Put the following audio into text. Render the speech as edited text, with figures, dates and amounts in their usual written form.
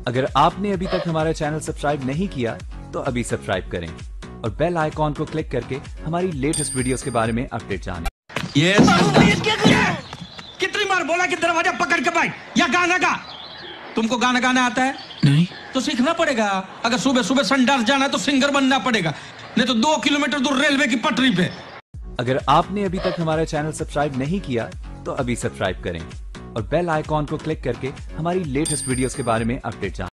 अगर आपने अभी तक हमारा चैनल सब्सक्राइब नहीं किया तो अभी सब्सक्राइब करें और बेल आइकॉन को क्लिक करके हमारी लेटेस्ट वीडियोस के बारे में अपडेट जानें। कितनी बार बोला कि दरवाजा पकड़ के बैठ या गाना गा। तुमको गाना गाना आता है? नहीं। तो सीखना पड़ेगा। अगर सुबह सुबह संडास जाना है तो सिंगर बनना पड़ेगा, नहीं तो 2 किलोमीटर दूर रेलवे की पटरी पे। अगर आपने अभी तक हमारा चैनल सब्सक्राइब नहीं किया तो अभी सब्सक्राइब करें और बेल आइकॉन को क्लिक करके हमारी लेटेस्ट वीडियोस के बारे में अपडेट जानें।